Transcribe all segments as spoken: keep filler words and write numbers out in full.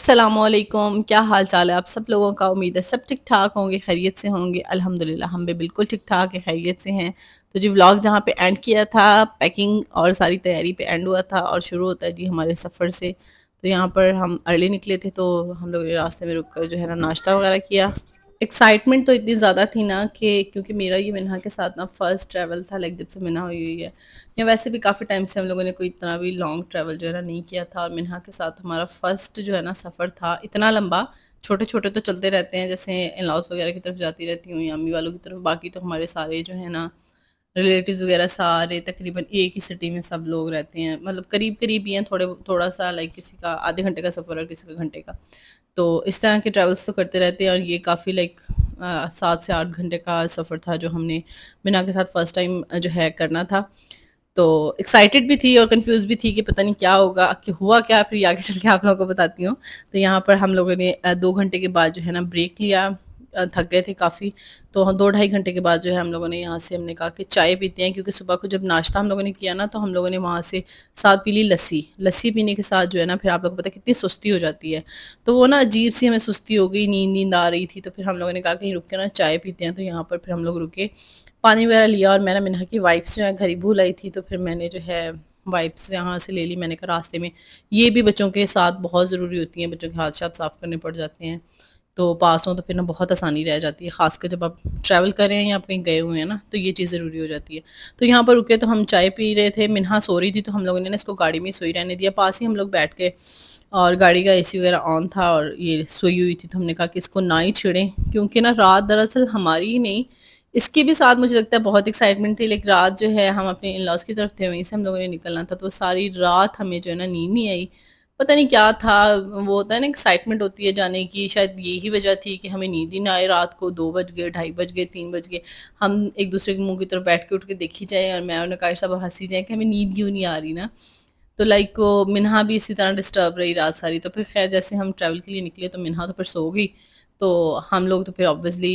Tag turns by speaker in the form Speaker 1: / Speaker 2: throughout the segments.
Speaker 1: अस्सलामुअलैकुम, क्या हाल चाल है आप सब लोगों का। उम्मीद है सब ठीक ठाक होंगे, खैरियत से होंगे। अल्हम्दुलिल्लाह हम भी बिल्कुल ठीक ठाक है, खैरियत से हैं। तो जी व्लॉग जहाँ पे एंड किया था, पैकिंग और सारी तैयारी पे एंड हुआ था और शुरू होता है जी हमारे सफ़र से। तो यहाँ पर हम अर्ली निकले थे, तो हम लोग ने रास्ते में रुक कर जो है ना नाश्ता वगैरह किया। एक्साइटमेंट तो इतनी ज़्यादा थी ना कि क्योंकि मेरा ये मिन्हा के साथ ना फ़र्स्ट ट्रैवल था, लाइक जब से मिन्हा हुई हुई है, या वैसे भी काफ़ी टाइम से हम लोगों ने कोई इतना भी लॉन्ग ट्रैवल जो है ना नहीं किया था। और मिन्हा के साथ हमारा फ़र्स्ट जो है ना सफ़र था इतना लंबा। छोटे छोटे तो चलते रहते हैं, जैसे इन लॉज वगैरह की तरफ जाती रहती हूँ या अम्मी वालों की तरफ। बाकी तो हमारे सारे जो है ना रिलेटिव्स वगैरह सारे तकरीबन एक ही सिटी में सब लोग रहते हैं, मतलब करीब करीब ही हैं। थोड़े थोड़ा सा लाइक किसी का आधे घंटे का सफ़र और किसी का घंटे का। तो इस तरह के ट्रैवल्स तो करते रहते हैं। और ये काफ़ी लाइक सात से आठ घंटे का सफ़र था जो हमने बिना के साथ फ़र्स्ट टाइम जो है करना था। तो एक्साइटेड भी थी और कंफ्यूज भी थी कि पता नहीं क्या होगा, कि हुआ क्या, फिर आगे चल के आप लोगों को बताती हूँ। तो यहाँ पर हम लोगों ने अ, दो घंटे के बाद जो है ना ब्रेक लिया। अ, थक गए थे काफ़ी। तो हम दो ढाई घंटे के बाद जो है हम लोगों ने यहाँ से हमने कहा कि चाय पीते हैं, क्योंकि सुबह को जब नाश्ता हम लोगों ने किया ना तो हम लोगों ने वहाँ से साथ पी ली लस्सी। लस्सी पीने के साथ जो है ना फिर आप लोगों को पता है कितनी सुस्ती हो जाती है। तो वो ना अजीब सी हमें सुस्ती हो गई, नींद नींद आ रही थी। तो फिर हम लोगों ने कहा कहीं रुक के ना चाय पीते हैं। तो यहाँ पर फिर हम लोग रुके, पानी वगैरह लिया। और मैंने मिन्हा की वाइप्स जो है घर ही भूल आई थी, तो फिर मैंने जो है वाइप्स यहाँ से ले ली। मैंने कहा रास्ते में ये भी बच्चों के साथ बहुत ज़रूरी होती हैं, बच्चों के हाथ शाथ साफ़ करने पड़ जाते हैं। तो पास हों तो फिर ना बहुत आसानी रह जाती है, ख़ासकर जब आप ट्रैवल कर रहे हैं या आप कहीं गए हुए हैं ना, तो ये चीज़ ज़रूरी हो जाती है। तो यहाँ पर रुके तो हम चाय पी रहे थे। मिन्हा सो रही थी तो हम लोगों ने ना इसको गाड़ी में सोई रहने दिया, पास ही हम लोग बैठ गए। और गाड़ी का एसी वगैरह ऑन था और ये सोई हुई थी, तो हमने कहा कि इसको ना ही छेड़ें, क्योंकि ना रात दरअसल हमारी ही नहीं, इसकी भी साथ मुझे लगता है बहुत एक्साइटमेंट थी। लेकिन रात जो है हम अपने इन लॉज की तरफ थे, वहीं से हम लोगों ने निकलना था। तो सारी रात हमें जो है ना नींद नहीं आई। पता नहीं क्या था, वो होता है ना एक्साइटमेंट होती है जाने की, शायद यही वजह थी कि हमें नींद ही ना आए। रात को दो बज गए, ढाई बज गए, तीन बज गए। हम एक दूसरे के मुंह की तरफ बैठ के उठ के देखी जाए और मैं और नकाश साहब हंसी जाए कि हमें नींद क्यों नहीं आ रही ना। तो लाइक वो मिन्हा भी इसी तरह डिस्टर्ब रही रात सारी। तो फिर खैर जैसे हम ट्रैवल के लिए निकले तो मिन्हा तो फिर सो गई। तो हम लोग तो फिर ऑब्वियसली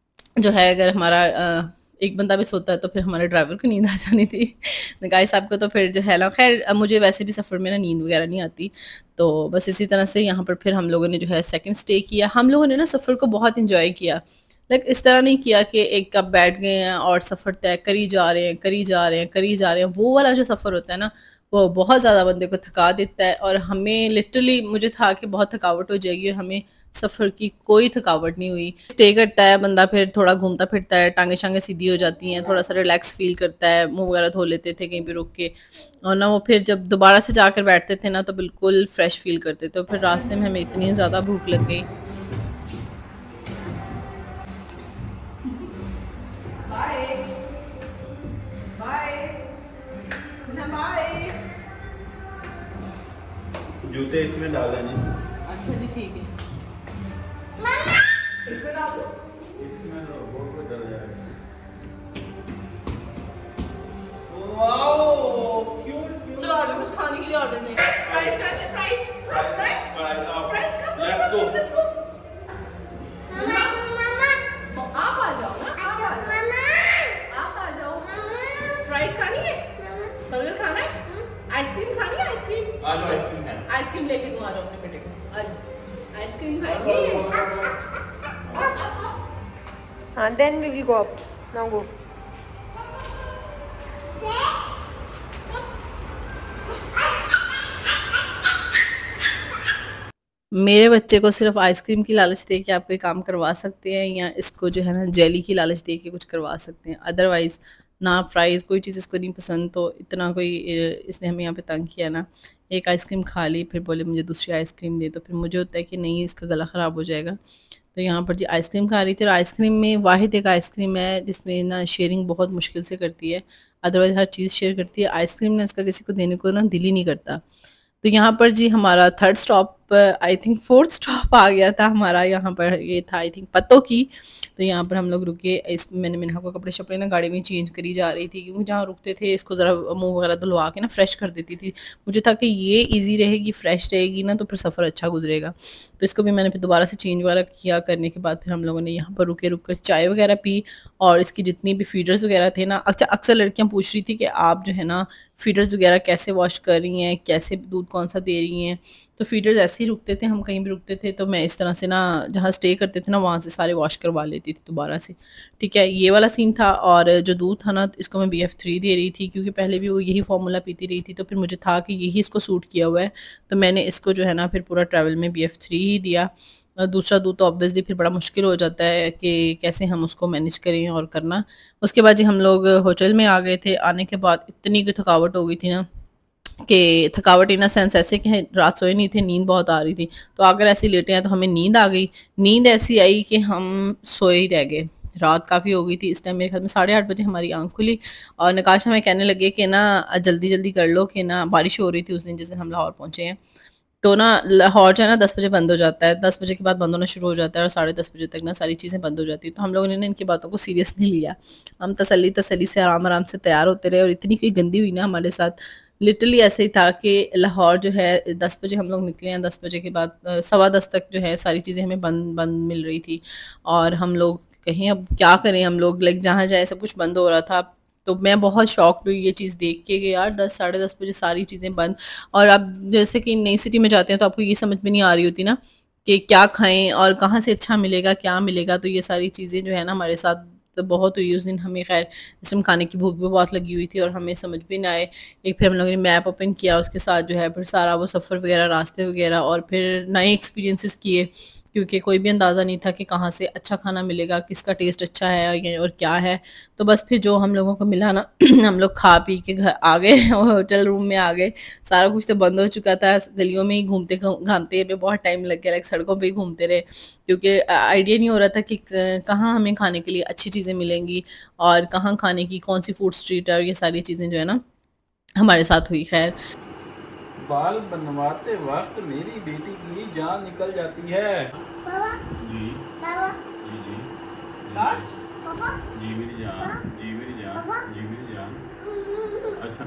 Speaker 1: जो है, अगर हमारा अ, एक बंदा भी सोता है तो फिर हमारे ड्राइवर को नींद आ जानी थी। गाइस साहब को तो फिर जो है ना, खैर अ, मुझे वैसे भी सफ़र में ना नींद वगैरह नहीं आती। तो बस इसी तरह से यहाँ पर फिर हम लोगों ने जो है सेकंड स्टे किया। हम लोगों ने ना सफ़र को बहुत इंजॉय किया। लाइक इस तरह नहीं किया कि एक कप बैठ गए हैं और सफ़र तय करी जा रहे हैं करी जा रहे हैं करी जा रहे हैं। वो वाला जो सफ़र होता है ना, वो बहुत ज़्यादा बंदे को थका देता है। और हमें लिटरली मुझे था कि बहुत थकावट हो जाएगी, और हमें सफ़र की कोई थकावट नहीं हुई। स्टे करता है बंदा, फिर थोड़ा घूमता फिरता है, टांगे शांगे सीधी हो जाती हैं, थोड़ा सा रिलैक्स फील करता है, मुंह वगैरह धो लेते थे कहीं पे रुक के। और ना वो फिर जब दोबारा से जाकर बैठते थे ना तो बिल्कुल फ्रेश फील करते थे। और फिर रास्ते में हमें इतनी ज़्यादा भूख लग गई।
Speaker 2: जूते इसमें डाला नहीं।
Speaker 1: अच्छा जी ठीक है।
Speaker 2: इसमें डाल दो, इसमें तो बहुत डर जाएगा। Wow cute cute.
Speaker 1: चलो आज कुछ खाने के लिए ऑर्डर नहीं। फ्राइज करते हैं, फ्राइज फ्राइज फ्राइज का
Speaker 2: लेट्स गो।
Speaker 1: Let's go. आप आ जाओ ना, आप आ जाओ, आप आ जाओ। फ्राइज खानी है, बर्गर खाना है, आइसक्रीम खानी है, आइसक्रीम
Speaker 2: आ जाओ, आइसक्रीम है।
Speaker 1: आइसक्रीम लेके दूँ, आ जाओ अपने बेटे को, आ जाओ आइसक्रीम खाएंगे।
Speaker 3: हाँ, then we will go up. Now go.
Speaker 1: मेरे बच्चे को सिर्फ आइसक्रीम की लालच दे के आप कोई काम करवा सकते हैं, या इसको जो है ना जेली की लालच दे के कुछ करवा सकते हैं। अदरवाइज़ ना फ्राइज़ कोई चीज़ इसको नहीं पसंद। तो इतना कोई अ, इसने हमें यहाँ पे तंग किया ना। एक आइसक्रीम खा ली, फिर बोले मुझे दूसरी आइसक्रीम दे। तो फिर मुझे होता है कि नहीं, इसका गला ख़राब हो जाएगा। तो यहाँ पर जी आइसक्रीम खा रही थी। और आइसक्रीम में वाहिद एक आइसक्रीम है जिसमें ना शेयरिंग बहुत मुश्किल से करती है, अदरवाइज़ हर चीज़ शेयर करती है। आइसक्रीम ना इसका किसी को देने को ना दिल ही नहीं करता। तो यहाँ पर जी हमारा third stop, I think fourth stop आ गया था हमारा। यहाँ पर ये था आई थिंक पत्तों की। तो यहाँ पर हम लोग रुके। इस मैंने मिन्हा को कपड़े शपड़े ना गाड़ी में चेंज करी जा रही थी, क्योंकि जहाँ रुकते थे इसको ज़रा मुंह वगैरह धुलवा के ना फ्रेश कर देती थी। मुझे था कि ये इजी रहेगी, फ्रेश रहेगी ना, तो फिर सफ़र अच्छा गुजरेगा। तो इसको भी मैंने फिर दोबारा से चेंज वगैरह किया। करने के बाद फिर हम लोगों ने यहाँ पर रुके, रुक कर चाय वगैरह पी। और इसकी जितनी भी फीडर्स वगैरह थे ना, अच्छा अक्सर लड़कियाँ पूछ रही थी कि आप जो है ना फीडर्स वगैरह कैसे वॉश कर रही हैं, कैसे दूध कौन सा दे रही हैं। तो फीडर्स ऐसे ही रुकते थे, हम कहीं भी रुकते थे तो मैं इस तरह से ना जहाँ स्टे करते थे ना वहाँ से सारे वॉश करवा लेती थी दोबारा से। ठीक है, ये वाला सीन था। और जो दूध था ना इसको मैं बी एफ थ्री दे रही थी, क्योंकि पहले भी वो यही फार्मूला पीती रही थी, तो फिर मुझे था कि यही इसको सूट किया हुआ है, तो मैंने इसको जो है ना फिर पूरा ट्रैवल में बी एफ थ्री ही दिया। दूसरा दूध तो ऑब्वियसली फिर बड़ा मुश्किल हो जाता है कि कैसे हम उसको मैनेज करें और करना। उसके बाद जी हम लोग होटल में आ गए थे। आने के बाद इतनी की थकावट हो गई थी ना कि थकावट इन अ सेंस ऐसे कि रात सोए नहीं थे, नींद बहुत आ रही थी। तो अगर ऐसे लेटे हैं तो हमें नींद आ गई। नींद ऐसी आई कि हम सोए ही रह गए। रात काफ़ी हो गई थी। इस टाइम मेरे ख्याल में साढ़े आठ बजे हमारी आंख खुली और नकाश हमें कहने लगे कि ना जल्दी जल्दी कर लो कि ना बारिश हो रही थी उस दिन जिस दिन हम लाहौर पहुँचे हैं। तो ना लाहौर जो है ना दस बजे बंद हो जाता है, दस बजे के बाद बंद होना शुरू हो जाता है और साढ़े दस बजे तक ना सारी चीज़ें बंद हो जाती है। तो हम लोगों ने ना इनकी बातों को सीरियस नहीं लिया। हम तसल्ली तसल्ली से आराम आराम से तैयार होते रहे। और इतनी कोई गंदी हुई ना हमारे साथ, लिटरली ऐसे ही था कि लाहौर जो है दस बजे हम लोग निकले हैं, दस बजे के बाद सवा दस तक जो है सारी चीज़ें हमें बंद बंद मिल रही थी। और हम लोग कहें अब क्या करें, हम लोग लाइक जहाँ जाए सब कुछ बंद हो रहा था। तो मैं बहुत शॉक्ड हुई ये चीज़ देख के कि यार दस साढ़े दस बजे सारी चीज़ें बंद। और अब जैसे कि नई सिटी में जाते हैं तो आपको ये समझ में नहीं आ रही होती ना कि क्या खाएं और कहाँ से अच्छा मिलेगा क्या मिलेगा। तो ये सारी चीज़ें जो है ना हमारे साथ तो बहुत हुई उस दिन। हमें खैर इस टाइम खाने की भूख भी बहुत लगी हुई थी और हमें समझ भी ना आए। एक फिर हम लोगों ने मैप ओपन किया, उसके साथ जो है फिर सारा वो सफ़र वगैरह रास्ते वगैरह और फिर नए एक्सपीरियंसेस किए, क्योंकि कोई भी अंदाज़ा नहीं था कि कहाँ से अच्छा खाना मिलेगा, किसका टेस्ट अच्छा है और, और क्या है। तो बस फिर जो हम लोगों को मिला ना हम लोग खा पी के घर आ गए और होटल रूम में आ गए। सारा कुछ तो बंद हो चुका था। गलियों में ही घूमते घामते हमें बहुत टाइम लग गया, लाइक सड़कों पे ही घूमते रहे, क्योंकि आइडिया नहीं हो रहा था कि कहाँ हमें खाने के लिए अच्छी चीज़ें मिलेंगी और कहाँ खाने की कौन सी फूड स्ट्रीट है। और ये सारी चीज़ें जो है ना हमारे साथ हुई। खैर
Speaker 2: बाल बनवाते वक्त मेरी बेटी की जान निकल जाती है।
Speaker 4: पापा,
Speaker 2: जी
Speaker 4: पापा,
Speaker 2: जी जी
Speaker 1: लास्ट
Speaker 4: पापा,
Speaker 2: जी मेरी जान, जी मेरी जान,
Speaker 4: पापा।
Speaker 2: जी मेरी जान। अच्छा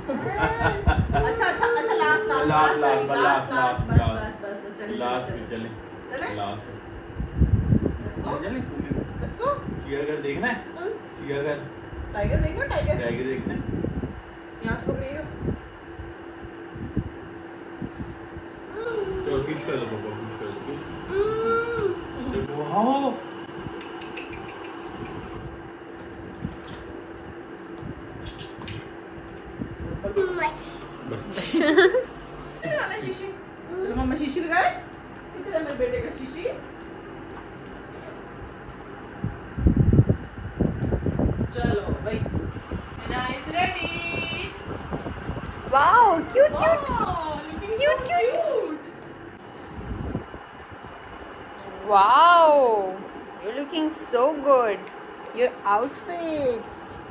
Speaker 1: अच्छा अच्छा अच्छा last last
Speaker 2: last last
Speaker 1: last
Speaker 2: last
Speaker 1: last
Speaker 2: last
Speaker 1: बस बस बस बस चले
Speaker 2: लास्ट
Speaker 1: चले
Speaker 2: पे चले
Speaker 1: चले
Speaker 2: लास्ट
Speaker 1: लेट्स गो
Speaker 2: चले
Speaker 1: लेट्स गो।
Speaker 2: चिड़िया घर देखना है, चिड़िया घर
Speaker 1: टाइगर देखना, टाइगर
Speaker 2: टाइगर देखना है।
Speaker 1: यहाँ से पकड़िएगा।
Speaker 2: चलो खींच कर दो पापा, खींच कर दो। देखो वाओ
Speaker 1: शीशी चलो मम्मा शीशी लगाए। इधर है मेरे बेटे का शीशी। चलो भाई Anna is ready.
Speaker 3: Wow, cute, cute.
Speaker 1: Wow, looking
Speaker 3: Cute,
Speaker 1: so
Speaker 3: cute.
Speaker 1: cute.
Speaker 3: Wow, you're looking so good. Your outfit.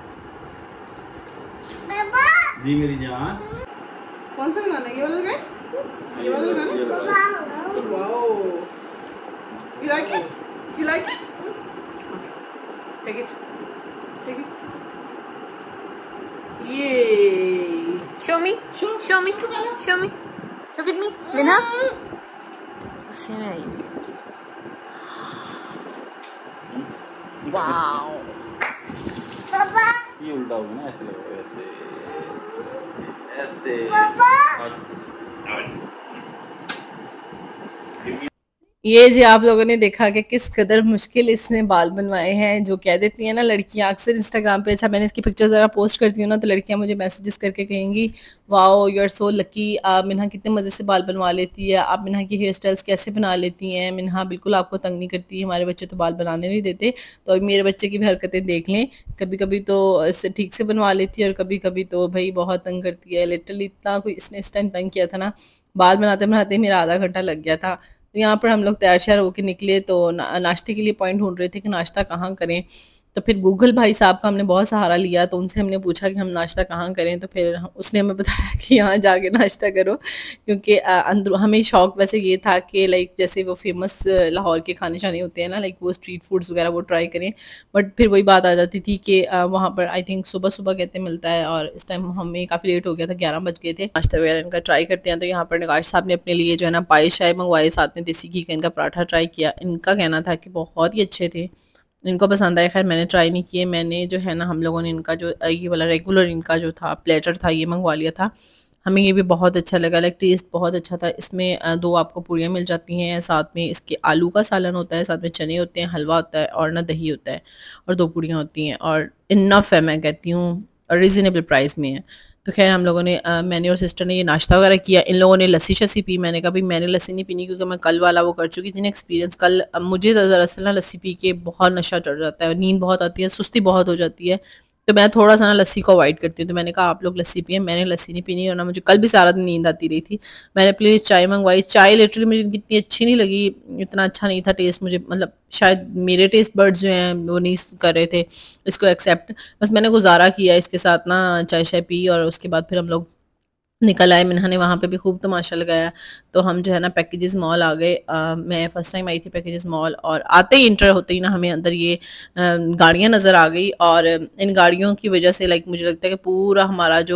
Speaker 4: पापा,
Speaker 2: जी मेरी जान।
Speaker 1: कौन सा लगाना है? ये वाला लगाए? ये वाला लगाना है?
Speaker 4: पापा,
Speaker 1: Wow. You like it? You like it? Take it. Take it. Yay.
Speaker 3: Show me.
Speaker 1: Show.
Speaker 3: Show me.
Speaker 1: Show Papa.
Speaker 3: Show me. Look at me. Minha. गुस्से में आई हुई है। Wow.
Speaker 4: पापा,
Speaker 2: ये उल्टा होगा ना, ऐसे लगेगा, ऐसे ऐसे।
Speaker 4: पापा।
Speaker 1: ये जी आप लोगों ने देखा कि किस कदर मुश्किल इसने बाल बनवाए हैं। जो कह देती हैं ना लड़कियां अक्सर इंस्टाग्राम पे, अच्छा मैंने इसकी पिक्चर ज़रा पोस्ट करती हूँ ना तो लड़कियां मुझे मैसेजेस करके कहेंगी wow you are so lucky, आप मिन्हा कितने मज़े से बाल बनवा लेती है, आप मिन्हा की हेयर स्टाइल्स कैसे बना लेती हैं, मिन्हा बिल्कुल आपको तंग नहीं करती है, हमारे बच्चे तो बाल बनाने नहीं देते। तो अभी मेरे बच्चे की भी हरकतें देख लें, कभी कभी तो इससे ठीक से बनवा लेती है और कभी कभी तो भाई बहुत तंग करती है। लिटरली इतना कोई इसने इस टाइम तंग किया था ना, बाल बनाते बनाते मेरा आधा घंटा लग गया था। तो यहाँ पर हम लोग तैयार श्यार होकर निकले तो ना, नाश्ते के लिए पॉइंट ढूंढ रहे थे कि नाश्ता कहाँ करें। तो फिर गूगल भाई साहब का हमने बहुत सहारा लिया, तो उनसे हमने पूछा कि हम नाश्ता कहाँ करें, तो फिर उसने हमें बताया कि यहाँ जाके नाश्ता करो, क्योंकि अंदर हमें शौक वैसे ये था कि लाइक जैसे वो फेमस लाहौर के खाने शाने होते हैं ना, लाइक वो स्ट्रीट फूड्स वगैरह वो ट्राई करें। बट फिर वही बात आ जाती थी कि वहाँ पर आई थिंक सुबह सुबह कहते मिलता है और इस टाइम हमें काफ़ी लेट हो गया था, ग्यारह बज गए थे। नाश्ता वगैरह इनका ट्राई करते हैं। तो यहाँ पर नगाश साहब ने अपने लिए जो है ना पाए शाय मंगवाए, साथ में देसी घी का इनका पराठा ट्राई किया। इनका कहना था कि बहुत ही अच्छे थे इनको पसंद आए। खैर मैंने ट्राई नहीं किए, मैंने जो है ना हम लोगों ने इनका जो ये वाला रेगुलर इनका जो था प्लेटर था ये मंगवा लिया था। हमें ये भी बहुत अच्छा लगा, लाइक टेस्ट बहुत अच्छा था। इसमें अ, दो आपको पूड़ियाँ मिल जाती हैं, साथ में इसके आलू का सालन होता है, साथ में चने होते हैं, हलवा होता है और ना दही होता है, और दो पूड़ियाँ होती हैं और इनफ है मैं कहती हूँ, और रिजनेबल प्राइस में है। तो खैर हम लोगों ने अ, मैंने और सिस्टर ने ये नाश्ता वगैरह किया। इन लोगों ने लस्सी शस्सी पी। मैंने कहा भाई मैंने लस्सी नहीं पीनी क्योंकि मैं कल वाला वो कर चुकी थी ना एक्सपीरियंस। कल अ, मुझे तो दरअसल ना लस्सी पी के बहुत नशा चढ़ जाता है, नींद बहुत आती है, सुस्ती बहुत हो जाती है, तो मैं थोड़ा सा ना लस्सी को अवॉइड करती हूँ। तो मैंने कहा आप लोग लस्सी पिए, मैंने लस्सी नहीं पीनी, और ना मुझे कल भी सारा दिन नींद आती रही थी। मैंने प्लीज़ चाय मंगवाई। चाय लिटरली मुझे इतनी अच्छी नहीं लगी, इतना अच्छा नहीं था टेस्ट मुझे, मतलब शायद मेरे टेस्ट बर्ड्स जो हैं वो नहीं कर रहे थे इसको एक्सेप्ट। बस मैंने गुजारा किया इसके साथ ना, चाय शाय पी, और उसके बाद फिर हम लोग निकल आए। मिन्हा ने वहाँ पे भी खूब तमाशा लगाया। तो हम जो है ना पैकेजेस मॉल आ गए। अ, मैं फ़र्स्ट टाइम आई थी पैकेजेस मॉल, और आते ही इंटर होते ही ना हमें अंदर ये गाड़ियाँ नज़र आ गई, और इन गाड़ियों की वजह से लाइक मुझे लगता है कि पूरा हमारा जो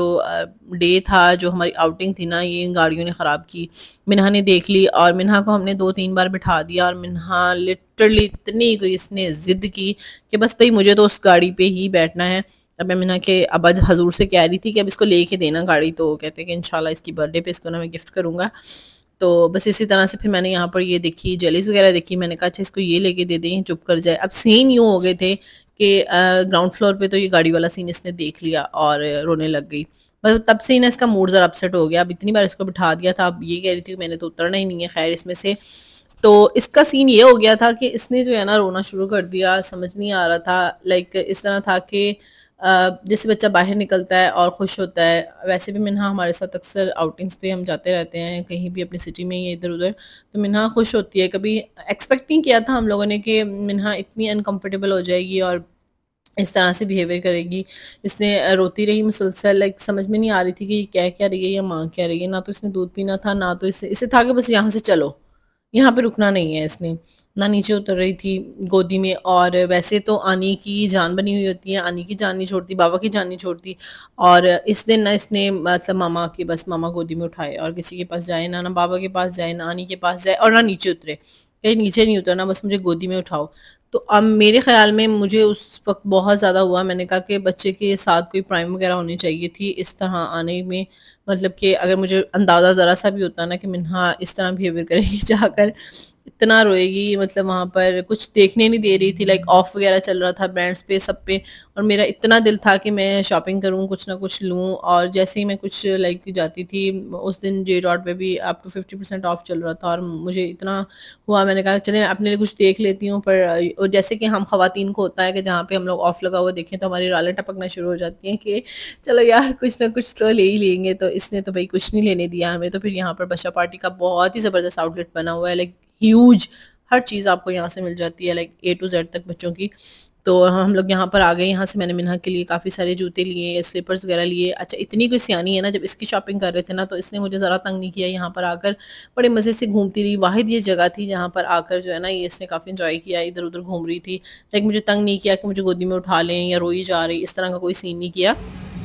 Speaker 1: डे था, जो हमारी आउटिंग थी ना, ये इन गाड़ियों ने ख़राब की। मिन्हा ने देख ली, और मिन्हा को हमने दो तीन बार बिठा दिया, और मिन्हा लिटरली इतनी कोई इसने ज़िद की कि बस भाई मुझे तो उस गाड़ी पे ही बैठना है। अब मैं मिन्हा के अब आज हजूर से कह रही थी कि अब इसको लेके देना गाड़ी, तो कहते हैं कि इंशाल्लाह इसकी बर्थडे पे इसको ना मैं गिफ्ट करूँगा। तो बस इसी तरह से फिर मैंने यहाँ पर ये देखी जेलीज वगैरह देखी। मैंने कहा अच्छा इसको ये लेके दे दें, चुप कर जाए। अब सीन यूँ हो गए थे कि ग्राउंड फ्लोर पे तो ये गाड़ी वाला सीन इसने देख लिया और रोने लग गई। मतलब तब से ही ना इसका मूड ज़रा अपसेट हो गया। अब इतनी बार इसको बिठा दिया था, अब ये कह रही थी कि मैंने तो उतरना ही नहीं है खैर इसमें से। तो इसका सीन ये हो गया था कि इसने जो है ना रोना शुरू कर दिया, समझ नहीं आ रहा था। लाइक इस तरह था कि अ, जैसे बच्चा बाहर निकलता है और खुश होता है, वैसे भी मिन्हा हमारे साथ अक्सर आउटिंग्स पे हम जाते रहते हैं कहीं भी अपनी सिटी में या इधर उधर, तो मिन्हा खुश होती है। कभी एक्सपेक्ट नहीं किया था हम लोगों ने कि मिन्हा इतनी अनकंफर्टेबल हो जाएगी और इस तरह से बिहेवियर करेगी। इसने अ, रोती रही मुसलसल, लाइक समझ में नहीं आ रही थी कि ये कह क्या रही है या मांग क्या रही है। ना तो इसने दूध पीना था, ना तो इसे इसे था कि बस यहाँ से चलो, यहाँ पे रुकना नहीं है इसने। ना नीचे उतर रही थी गोदी में, और वैसे तो आनी की जान बनी हुई होती है, आनी की जान नहीं छोड़ती, बाबा की जान नहीं छोड़ती। और इस दिन ना इसने मतलब मामा के बस मामा गोदी में उठाए और किसी के पास जाए ना, ना बाबा के पास जाए, ना आनी के पास जाए, और ना नीचे उतरे, कहीं नीचे नहीं उतरना, बस मुझे गोदी में उठाओ। तो अब मेरे ख्याल में मुझे उस वक्त बहुत ज़्यादा हुआ। मैंने कहा कि बच्चे के साथ कोई प्राइम वगैरह होनी चाहिए थी इस तरह आने में, मतलब कि अगर मुझे अंदाज़ा ज़रा सा भी होता ना कि मिन्हा इस तरह बिहेवियर करेगी जाकर, इतना रोएगी, मतलब वहाँ पर कुछ देखने नहीं दे रही थी। लाइक ऑफ वगैरह चल रहा था ब्रांड्स पे सब पे, और मेरा इतना दिल था कि मैं शॉपिंग करूँ, कुछ ना कुछ लूँ। और जैसे ही मैं कुछ लाइक जाती थी, उस दिन जे डॉट पे भी up to fifty percent off चल रहा था, और मुझे इतना हुआ, मैंने कहा चले अपने लिए कुछ देख लेती हूँ। पर और जैसे कि हम खवातीन को होता है कि जहाँ पे हम लोग ऑफ लगा हुआ देखें तो हमारी रालें टपकना शुरू हो जाती हैं कि चलो यार कुछ ना कुछ तो ले ही लेंगे। तो इसने तो भाई कुछ नहीं लेने दिया हमें। तो फिर यहाँ पर बच्चा पार्टी का बहुत ही ज़बरदस्त आउटलेट बना हुआ है, लाइक ह्यूज, हर चीज़ आपको यहाँ से मिल जाती है, लाइक ए टू जेड तक बच्चों की। तो हम लोग यहाँ पर आ गए। यहाँ से मैंने मिन्हा के लिए काफ़ी सारे जूते लिए, स्लीपर्स वगैरह लिए। अच्छा इतनी कोई सियानी है ना, जब इसकी शॉपिंग कर रहे थे ना तो इसने मुझे ज़रा तंग नहीं किया। यहाँ पर आकर बड़े मज़े से घूमती रही। वाहिद ये जगह थी जहाँ पर आकर जो है ना ये इसने काफ़ी इंजॉय किया, इधर उधर घूम रही थी। लाइक मुझे तंग नहीं किया कि मुझे गोदी में उठा लें या रोई जा रही, इस तरह का कोई सीन नहीं किया।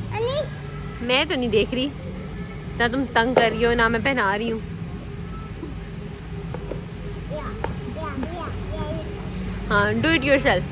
Speaker 3: मैं तो नहीं देख रही ना तुम तंग कर रही हो ना मैं पहना रही हूँ। हाँ डू इट योरसेल्फ।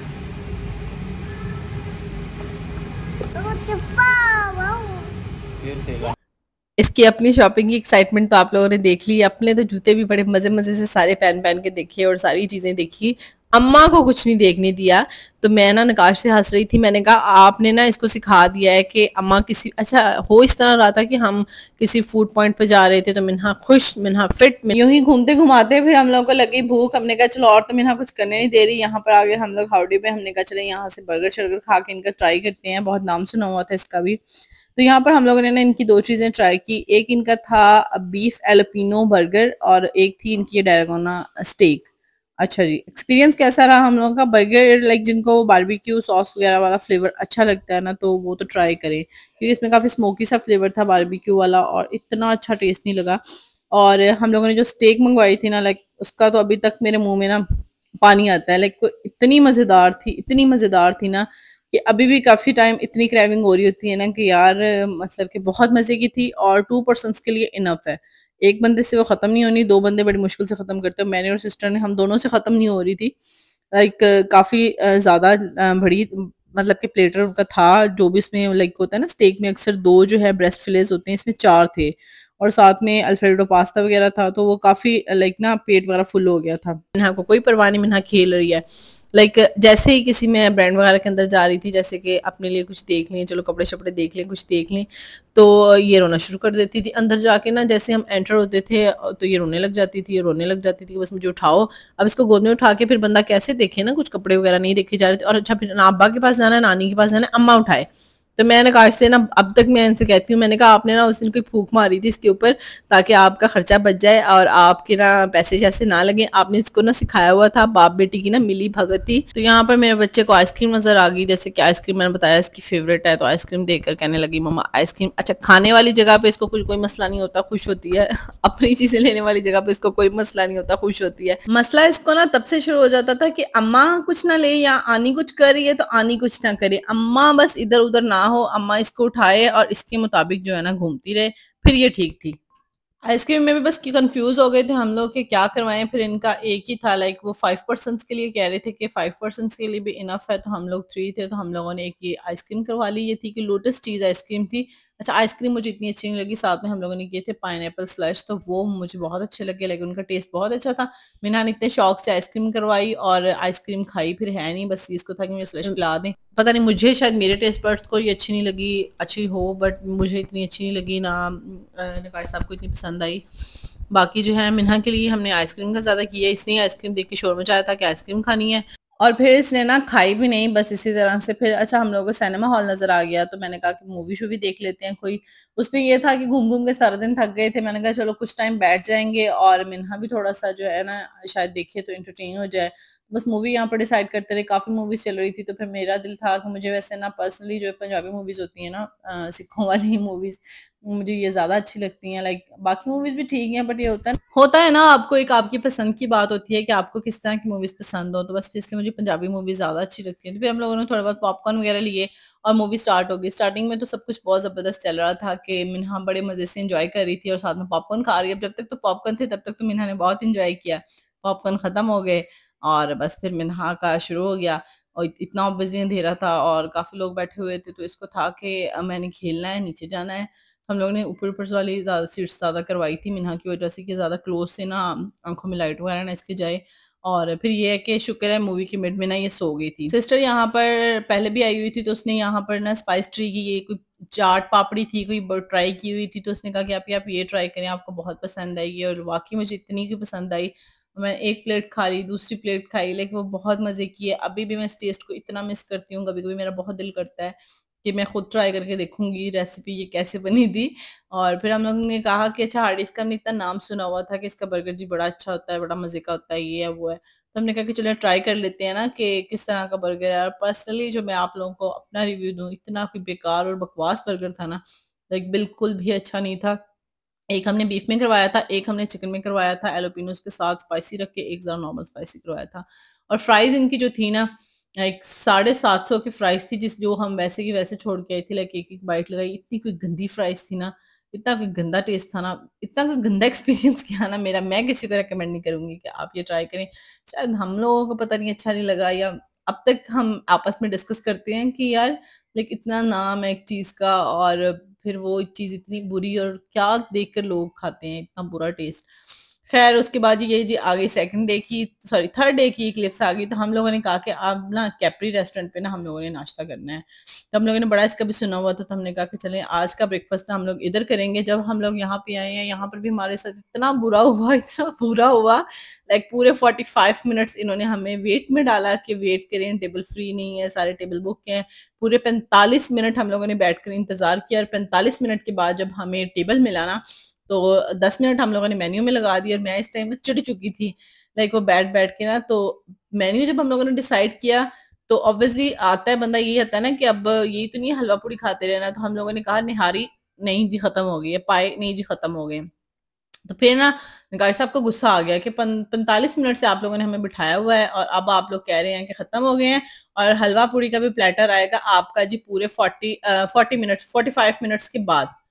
Speaker 1: इसकी अपनी शॉपिंग की एक्साइटमेंट तो आप लोगों ने देख ली। अपने तो जूते भी बड़े मज़े मज़े से सारे पहन पहन के देखे और सारी चीज़ें देखी। अम्मा को कुछ नहीं देखने दिया। तो मैं ना नकाश से हंस रही थी। मैंने कहा आपने ना इसको सिखा दिया है कि अम्मा किसी, अच्छा हो इस तरह रहा था कि हम किसी फूड पॉइंट पे जा रहे थे, तो मिन्हा खुश, मिन्हा फिट, यूं ही घूमते घुमाते फिर हम लोगों को लगी भूख। हमने कहा चलो, और तो मिन्हा कुछ करने नहीं दे रही। यहाँ पर आगे हम लोग हाउडी पे, हमने कहा चले यहाँ से बर्गर शर्गर खा के इनका ट्राई करते हैं, बहुत नाम सुना हुआ था इसका भी। तो यहाँ पर हम लोगों ने ना इनकी दो चीज़ें ट्राई की। एक इनका था बीफ एलपिनो बर्गर, और एक थी इनकी डायगोना स्टेक। अच्छा जी, एक्सपीरियंस कैसा रहा हम लोगों का? बर्गर लाइक जिनको बारबेक्यू सॉस वगैरह वाला फ्लेवर अच्छा लगता है ना, तो वो तो ट्राई करें, क्योंकि इसमें काफ़ी स्मोकी सा फ्लेवर था बारबेक्यू वाला, और इतना अच्छा टेस्ट नहीं लगा। और हम लोगों ने जो स्टेक मंगवाई थी ना, लाइक उसका तो अभी तक मेरे मुंह में ना पानी आता है। लाइक इतनी मज़ेदार थी, इतनी मज़ेदार थी ना कि अभी भी काफ़ी टाइम इतनी क्रेविंग हो रही होती है ना कि यार, मतलब कि बहुत मज़े की थी, और टू पर्सनस के लिए इनफ है। एक बंदे से वो ख़त्म नहीं होनी, दो बंदे बड़ी मुश्किल से ख़त्म करते हो। मैंने और सिस्टर ने, हम दोनों से ख़त्म नहीं हो रही थी। लाइक काफ़ी ज़्यादा बड़ी मतलब कि प्लेटर उनका था, जो भी इसमें लाइक होता है ना स्टेक में अक्सर दो जो है ब्रेस्ट फिलेस होते हैं, इसमें चार थे और साथ में अल्फ्रेडो पास्ता वगैरह था, तो वो काफ़ी लाइक ना पेट वगैरह फुल हो गया था। मिन्हा को कोई परवाह नहीं, मिन्हा खेल रही है। लाइक जैसे ही किसी में ब्रांड वगैरह के अंदर जा रही थी, जैसे कि अपने लिए कुछ देख लें, चलो कपड़े शपड़े देख लें, कुछ देख लें, तो ये रोना शुरू कर देती थी। अंदर जाके ना जैसे हम एंटर होते थे तो ये रोने लग जाती थी, ये रोने लग जाती थी कि बस मुझे उठाओ। अब इसको गोद में उठा के फिर बंदा कैसे देखे ना, कुछ कपड़े वगैरह नहीं देखे जा रहे थे। और अच्छा फिर ना अब्बा के पास जाना है, नानी के पास जाना है, अम्मा उठाए। तो मैंने कहा से ना अब तक मैं इनसे कहती हूँ, मैंने कहा आपने ना उस दिन कोई फूक मारी थी इसके ऊपर ताकि आपका खर्चा बच जाए और आपके ना पैसे जैसे ना लगे। आपने इसको ना सिखाया हुआ था बाप बेटी की ना मिली भगती। तो यहाँ पर मेरे बच्चे को आइसक्रीम नजर आ गई, जैसे कि आइसक्रीम मैंने बताया इसकी फेवरेट है, तो आइसक्रीम देखकर कहने लगी मम्मा आइसक्रीम। अच्छा खाने वाली जगह पे इसको कुछ कोई मसला नहीं होता, खुश होती है। अपनी चीजें लेने वाली जगह पे इसको कोई मसला नहीं होता, खुश होती है। मसला इसको ना तब से शुरू हो जाता था कि अम्मा कुछ ना ले या आनी कुछ कर रही है तो आनी कुछ ना करे, अम्मा बस इधर उधर ना हो, अम्मा इसको उठाए और इसके मुताबिक जो है ना घूमती रहे, फिर ये ठीक थी। आइसक्रीम में भी बस कंफ्यूज हो गए थे हम लोग कि क्या करवाएं। फिर इनका एक ही था, लाइक वो फाइव पर्सनस के लिए कह रहे थे कि फाइव पर्सनस के लिए भी इनफ है, तो हम लोग थ्री थे तो हम लोगों ने एक ये आइसक्रीम करवा ली। ये थी कि लोटस चीज आइसक्रीम थी। अच्छा आइसक्रीम मुझे इतनी अच्छी नहीं लगी। साथ में हम लोगों ने किए थे पाइनएप्पल स्लश, तो वो मुझे बहुत अच्छे लगे, लेकिन उनका टेस्ट बहुत अच्छा था। मिन्हा ने इतने शौक से आइसक्रीम करवाई और आइसक्रीम खाई फिर है नहीं, बस इसको था कि मुझे स्लश पिला दें। पता नहीं मुझे शायद मेरे टेस्ट बड्स को ये अच्छी नहीं लगी, अच्छी हो बट मुझे इतनी अच्छी नहीं लगी ना, नकाश साहब को इतनी पसंद आई। बाकी जो है मिन्हा के लिए हमने आइसक्रीम का ज़्यादा किया, इसने आइसक्रीम देख के शोर मचाया था कि आइसक्रीम खानी है और फिर इसने ना खाई भी नहीं, बस इसी तरह से। फिर अच्छा हम लोगों को सिनेमा हॉल नज़र आ गया, तो मैंने कहा कि मूवी शूवी देख लेते हैं कोई। उसमें ये था कि घूम घूम के सारा दिन थक गए थे, मैंने कहा चलो कुछ टाइम बैठ जाएंगे और मिन्हा भी थोड़ा सा जो है ना शायद देखे तो इंटरटेन हो जाए। बस मूवी यहाँ पर डिसाइड करते रहे, काफ़ी मूवीज़ चल रही थी, तो फिर मेरा दिल था कि मुझे वैसे ना पर्सनली जो पंजाबी मूवीज़ होती हैं ना सिखों वाली मूवीज़, मुझे ये ज़्यादा अच्छी लगती हैं। लाइक बाकी मूवीज़ भी ठीक हैं, बट ये होता है होता है ना आपको एक आपकी पसंद की बात होती है कि आपको किस तरह की मूवीज़ पसंद हो, तो बस इसलिए मुझे पंजाबी मूवीज़ ज़्यादा अच्छी लगती हैं। तो फिर हम लोगों ने थोड़ा बहुत पॉपकॉर्न वगैरह लिए और मूवी स्टार्ट हो गई। स्टार्टिंग में तो सब कुछ बहुत ज़बरदस्त चल रहा था कि मिन्हा बड़े मज़े से एंजॉय कर रही थी और साथ में पॉपकॉर्न खा रही है। जब तक तो पॉपकॉर्न थे तब तक तो मिन्हा ने बहुत एंजॉय किया। पॉपकॉर्न ख़त्म हो गए और बस फिर मिन्हा का शुरू हो गया और इत इतना ऑब्वियसली अंधेरा था और काफ़ी लोग बैठे हुए थे, तो इसको था कि अ, मैंने खेलना है, नीचे जाना है। हम लोगों ने ऊपर-ऊपर वाली ज़्यादा सीट्स ज़्यादा करवाई थी मिन्हा की वजह से कि ज़्यादा क्लोज़ से ना आँखों में लाइट वगैरह ना इसके जाए। और फिर ये है कि शुक्र है मूवी के मिड में ना ये सो गई थी। सिस्टर यहाँ पर पहले भी आई हुई थी, तो उसने यहाँ पर ना स्पाइस ट्री की ये कोई चाट पापड़ी थी, कोई ब ट्राई की हुई थी, तो उसने कहा कि आप ये आप ये ट्राई करें, आपको बहुत पसंद आएगी और वाक़ई मुझे इतनी की पसंद आई। मैंने एक प्लेट खा ली, दूसरी प्लेट खाई, लेकिन वो बहुत मज़े की है। अभी भी मैं इस टेस्ट को इतना मिस करती हूँ, कभी-कभी मेरा बहुत दिल करता है कि मैं खुद ट्राई करके देखूँगी रेसिपी ये कैसे बनी थी। और फिर हम लोगों ने कहा कि अच्छा हार्डीज़ का हमने इतना नाम सुना हुआ था कि इसका बर्गर जी बड़ा अच्छा होता है, बड़ा मज़े का होता है, ये है, वो है। तो हमने कहा कि चलो ट्राई कर लेते हैं ना कि किस तरह का बर्गर है। और पर्सनली जो मैं आप लोगों को अपना रिव्यू दूँ, इतना कोई बेकार और बकवास बर्गर था ना, लाइक बिल्कुल भी अच्छा नहीं था। एक हमने बीफ में करवाया था, एक हमने चिकन में करवाया था, एलोपिनोस के साथ स्पाइसी रख के, एक ज़रा नॉर्मल स्पाइसी करवाया था। और फ्राइज़ इनकी जो थी ना, लाइक साढ़े सात सौ की फ्राइज़ थी, जिस जो हम वैसे की वैसे छोड़ के आई थी, लाइक एक-एक बाइट लगाई, इतनी कोई गंदी फ्राइज़ थी ना, इतना कोई गंदा टेस्ट था ना, इतना कोई गंदा एक्सपीरियंस किया ना मेरा, मैं किसी को रिकमेंड नहीं करूँगी कि आप ये ट्राई करें। शायद हम लोगों को पता नहीं अच्छा नहीं लगा, या अब तक हम आपस में डिस्कस करते हैं कि यार लाइक इतना नाम है एक चीज़ का और फिर वो चीज़ इतनी बुरी, और क्या देखकर लोग खाते हैं इतना बुरा टेस्ट। ख़ैर उसके बाद ये जी आ गई सेकंड डे की, सॉरी थर्ड डे की क्लिप्स आ गई, तो हम लोगों ने कहा कि अब ना कैप्री रेस्टोरेंट पे ना हम लोगों ने नाश्ता करना है। तो हम लोगों ने बड़ा इसका भी सुना हुआ था, तो हमने कहा कि चलें आज का ब्रेकफ़ास्ट ना हम लोग इधर करेंगे। जब हम लोग यहाँ पे आए हैं, यहाँ पर भी हमारे साथ इतना बुरा हुआ, इतना बुरा हुआ, लाइक पूरे पैंतालीस मिनट्स इन्होंने हमें वेट में डाला कि वेट करें, टेबल फ्री नहीं है, सारे टेबल बुक हैं। पूरे पैंतालीस मिनट हम लोगों ने बैठकर इंतज़ार किया और पैंतालीस मिनट के बाद जब हमें टेबल मिला ना, तो दस मिनट हम लोगों ने मेन्यू में लगा दिए और मैं इस टाइम में चिढ़ चुकी थी। लाइक वो बैठ-बैठ के ना, तो मेन्यू जब हम लोगों ने डिसाइड किया, तो ऑब्वियसली आता है बंदा, यही आता है ना कि अब यही तो नहीं है हलवा पूड़ी खाते रहना। तो हम लोगों ने कहा निहारी नहीं जी खत्म हो गई है, पाए नहीं जी खत्म हो गए। तो फिर ना गाइड साहब को गुस्सा आ गया कि पन पैंतालीस मिनट से आप लोगों ने हमें बिठाया हुआ है और अब आप लोग कह रहे हैं कि खत्म हो गए हैं और हलवा पूड़ी का भी प्लेटर आएगा आपका जी पूरे चालीस अ, चालीस मिनट्स पैंतालीस मिनट्स के बाद।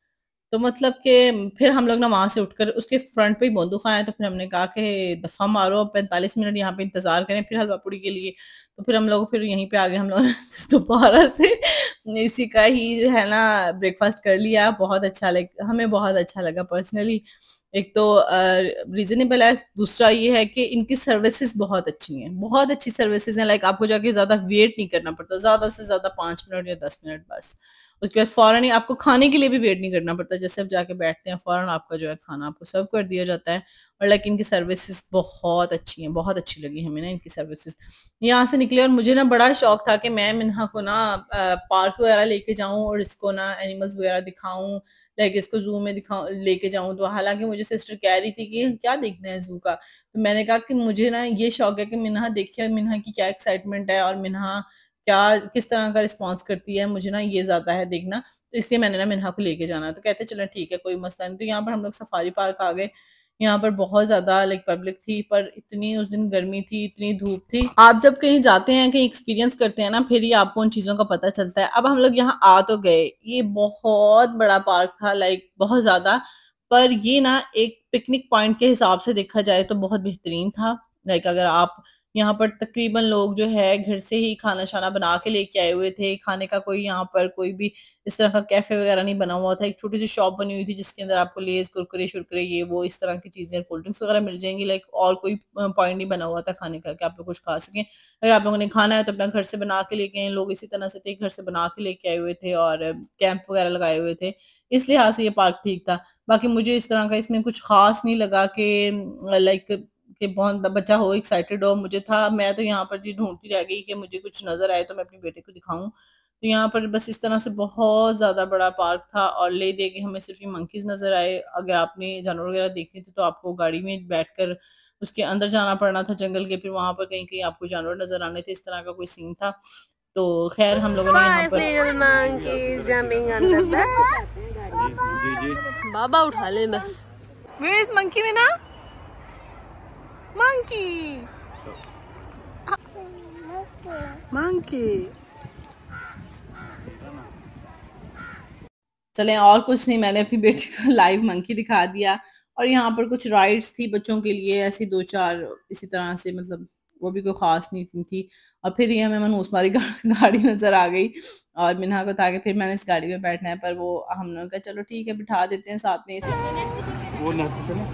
Speaker 1: तो मतलब कि फिर हम लोग ना वहाँ से उठकर उसके फ्रंट पे ही बंदूक आए, तो फिर हमने कहा कि दफ़ा मारो, अब पैंतालीस मिनट यहाँ पे इंतज़ार करें फिर हलवा पूड़ी के लिए। तो फिर हम लोग फिर यहीं पे आ गए, हम लोगों ने दोबारा से इसी का ही जो है ना ब्रेकफास्ट कर लिया। बहुत अच्छा लाइक हमें बहुत अच्छा लगा पर्सनली। एक तो रीज़नेबल है, दूसरा ये है कि इनकी सर्विसेज बहुत अच्छी हैं, बहुत अच्छी सर्विसेज हैं। लाइक आपको जाके ज़्यादा वेट नहीं करना पड़ता, ज़्यादा से ज़्यादा पाँच मिनट या दस मिनट बस। उसके बाद फ़ौरन ही आपको खाने के लिए भी वेट नहीं करना पड़ता, जैसे आप जाके बैठते हैं फ़ौरन आपका जो है खाना आपको सर्व कर दिया जाता है। और लाइक इनकी सर्विसेज बहुत अच्छी हैं, बहुत अच्छी लगी हमें ना इनकी सर्विसेज। यहाँ से निकले और मुझे ना बड़ा शौक था कि मैं मिन्हा को ना अ, पार्क वगैरह लेके जाऊँ और इसको ना एनिमल्स वगैरह दिखाऊँ, लाइक इसको ज़ू में दिखाऊँ लेके जाऊँ। तो हालाँकि मुझे सिस्टर कह रही थी कि क्या देखना है ज़ू का? तो मैंने कहा कि मुझे ना ये शौक है कि मिन्हा देखे, मिन्हा की क्या एक्साइटमेंट है और मिन्हा क्या किस तरह का रिस्पॉन्स करती है, मुझे ना ये ज़्यादा है देखना, तो इसलिए मैंने ना मिन्हा को लेके जाना है। तो कहते चलो ठीक है कोई मसला नहीं। तो यहाँ पर हम लोग सफारी पार्क आ गए। यहाँ पर बहुत ज़्यादा लाइक पब्लिक थी, पर इतनी उस दिन गर्मी थी, इतनी धूप थी। आप जब कहीं जाते हैं, कहीं एक्सपीरियंस करते हैं ना, फिर ही आपको उन चीज़ों का पता चलता है। अब हम लोग यहाँ आ तो गए, ये बहुत बड़ा पार्क था, लाइक बहुत ज़्यादा, पर ये ना एक पिकनिक पॉइंट के हिसाब से देखा जाए तो बहुत बेहतरीन था। लाइक अगर आप यहाँ पर तकरीबन लोग जो है घर से ही खाना-शाना बना के लेके आए हुए थे। खाने का कोई यहाँ पर कोई भी इस तरह का कैफ़े वगैरह नहीं बना हुआ था। एक छोटी-सी शॉप बनी हुई थी जिसके अंदर आपको लेज़, कुरकुरे-शुरकुरे ये वो इस तरह की चीज़ें, कोल्ड ड्रिंक्स वगैरह मिल जाएँगी। लाइक और कोई अ, पॉइंट नहीं बना हुआ था खाने का कि आप लोग कुछ खा सकें। अगर आप लोगों ने खाना है तो अपना घर से बना के लेके आएँ। लोग इसी तरह से थे, घर से बना के लेके आए हुए थे और कैंप वगैरह लगाए हुए थे। इस लिहाज से ये पार्क ठीक था। बाकी मुझे इस तरह का इसमें कुछ ख़ास नहीं लगा कि लाइक कि बहुत बच्चा हो, एक्साइटेड हो। मुझे था मैं तो यहाँ पर जी ढूँढती रह गई कि मुझे कुछ नज़र आए तो मैं अपने बेटे को दिखाऊँ। तो यहाँ पर बस इस तरह से बहुत ज़्यादा बड़ा पार्क था और ले दे के हमें सिर्फ़ ये मंकीज़ नज़र आए। अगर आपने जानवर वगैरह देखने थे तो आपको गाड़ी में बैठकर उसके अंदर जाना पड़ना था जंगल के, फिर वहाँ पर कहीं-कहीं आपको जानवर नज़र आने थे, इस तरह का कोई सीन था। तो ख़ैर हम लोगों ने यहाँ
Speaker 3: Five
Speaker 1: पर
Speaker 3: little monkeys jumping on the bed.
Speaker 2: जी जी
Speaker 3: बाबा उठा ले बस।
Speaker 1: Where is monkey Mina? Monkey! Monkey! चलें और कुछ नहीं, मैंने अपनी बेटी को लाइव मंकी दिखा दिया और यहाँ पर कुछ राइड्स थी बच्चों के लिए, ऐसी दो चार इसी तरह से, मतलब वो भी कोई ख़ास नहीं थी। और फिर ये हमें मनहूस मारी गा, गाड़ी नज़र आ गई और मिन्हा को था कि फिर मैंने इस गाड़ी में बैठना है, पर वो हमने कहा चलो ठीक है बिठा देते हैं साथ में इसे।
Speaker 2: वो ना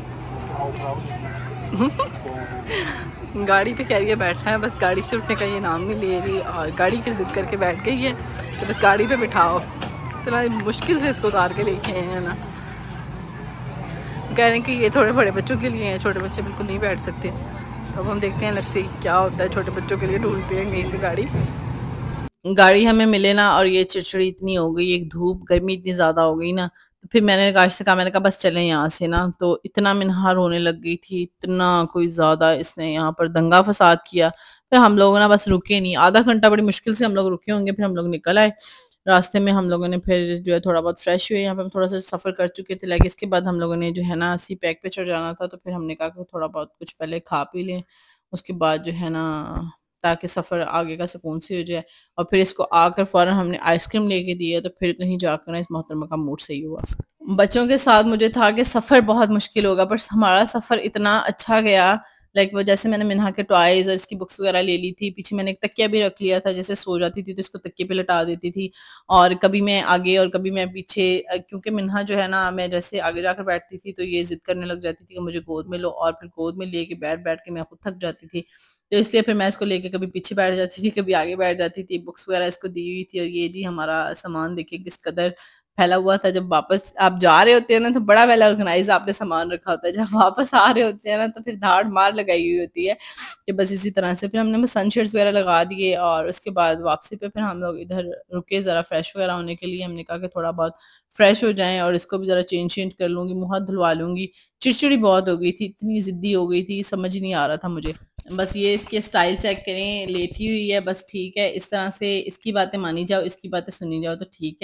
Speaker 1: गाड़ी पे कह रही है बैठना है, बस गाड़ी से उठने का ये नाम नहीं ले रही और गाड़ी की जिद करके बैठ गई है, तो बस गाड़ी पे बिठाओ। इतना मुश्किल से इसको उतार के लेके आए हैं ना। कह रहे हैं कि ये थोड़े बड़े बच्चों के लिए हैं, छोटे बच्चे बिल्कुल नहीं बैठ सकते। तो अब हम देखते हैं लगसे क्या होता है, छोटे बच्चों के लिए ढूंढते हैं कहीं से गाड़ी। गाड़ी हमें मिले ना और ये चिड़चिड़ी इतनी हो गई, एक धूप गर्मी इतनी ज़्यादा हो गई ना, तो फिर मैंने काश से कहा, मैंने कहा बस चलें यहाँ से ना। तो इतना मिन्हा रोने लग गई थी, इतना कोई ज़्यादा इसने यहाँ पर दंगा फसाद किया। फिर हम लोग ना बस रुके नहीं, आधा घंटा बड़ी मुश्किल से हम लोग रुके होंगे, फिर हम लोग निकल आए। रास्ते में हम लोगों ने फिर जो है थोड़ा बहुत फ्रेश हुए, यहाँ पे हम थोड़ा सा सफ़र कर चुके थे, लाइक इसके बाद हम लोगों ने जो है ना सी पैक पे चढ़ जाना था, तो फिर हमने कहा कि थोड़ा बहुत कुछ पहले खा पी लें, उसके बाद जो है ना ताकि सफ़र आगे का सुकून से हो जाए। और फिर इसको आकर फ़ौरन हमने आइसक्रीम लेके दी है, तो फिर कहीं जाकर ना इस मोहतरमा का मूड सही हुआ। बच्चों के साथ मुझे था कि सफ़र बहुत मुश्किल होगा, पर हमारा सफ़र इतना अच्छा गया। लाइक वो जैसे मैंने मिन्हा के टॉयज़ और इसकी बुक्स वगैरह ले ली थी, पीछे मैंने एक तकिया भी रख लिया था, जैसे सो जाती थी तो इसको तकिए पे लटा देती थी और कभी मैं आगे और कभी मैं पीछे, अ, क्योंकि मिन्हा जो है ना मैं जैसे आगे जाकर बैठती थी तो ये ज़िद करने लग जाती थी कि मुझे गोद में लो, और फिर गोद में लेके बैठ-बैठ के मैं खुद थक जाती थी। तो इसलिए फिर मैं इसको लेके कभी पीछे बैठ जाती थी, कभी आगे बैठ जाती थी, बुक्स वगैरह इसको दी हुई थी। और ये जी हमारा सामान देखिए किस कदर फैला हुआ था। जब वापस आप जा रहे होते हैं ना तो बड़ा वेल ऑर्गेनाइज़ आपने सामान रखा होता है, जब वापस आ रहे होते हैं ना तो फिर धाड़ मार लगाई हुई होती है कि बस इसी तरह से। फिर हमने बस सनशेड्स वगैरह लगा दिए और उसके बाद वापसी पे फिर हम लोग इधर रुके ज़रा फ्रेश वगैरह होने के लिए। हमने कहा कि थोड़ा बहुत फ्रेश हो जाएँ और इसको भी ज़रा चेंज चेंज कर लूँगी, मुँह हाथ धुलवा लूँगी। चिड़चिड़ी बहुत हो गई थी, इतनी ज़िद्दी हो गई थी, समझ ही नहीं आ रहा था मुझे। बस ये इसके स्टाइल चेक करें, लेटी हुई है बस ठीक है, इस तरह से इसकी बातें मानी जाओ, इसकी बातें सुनी जाओ तो ठीक है।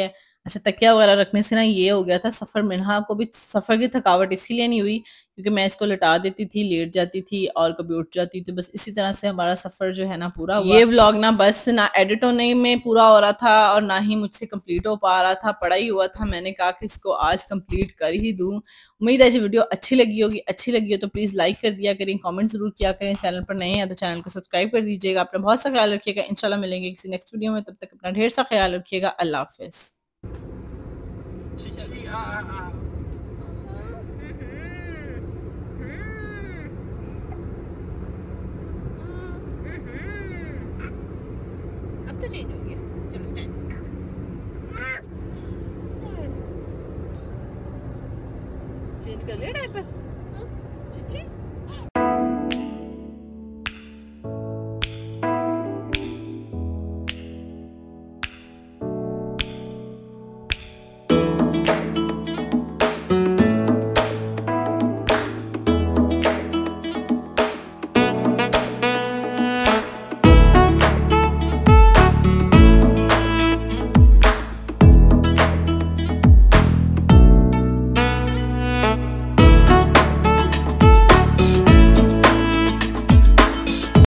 Speaker 1: अच्छा, तकिया वगैरह रखने से ना ये हो गया था, सफ़र मिन्हा को भी सफ़र की थकावट इसीलिए नहीं हुई क्योंकि मैं इसको लिटा देती थी, लेट जाती थी और कभी उठ जाती थी, बस इसी तरह से हमारा सफ़र जो है ना पूरा हुआ। ये व्लॉग ना बस ना एडिट होने में पूरा हो रहा था और ना ही मुझसे कंप्लीट हो पा रहा था, पड़ा ही हुआ था। मैंने कहा कि इसको आज कंप्लीट कर ही दूँ। उम्मीद है जी वीडियो अच्छी लगी होगी, अच्छी लगी हो तो प्लीज़ लाइक कर दिया करें, कमेंट ज़रूर किया करें, चैनल पर नए हैं तो चैनल को सब्सक्राइब कर दीजिएगा। अपना बहुत सा ख्याल रखिएगा, इंशाल्लाह मिलेंगे किसी नेक्स्ट वीडियो में, तब तक अपना ढेर सा ख्याल रखिएगा। अल्लाह हाफ़िज़।
Speaker 2: चिची आ आ आ
Speaker 3: अब तो चेंज हो गया, चलो स्टैंड।
Speaker 1: चेंज कर लिया डायपर चिची।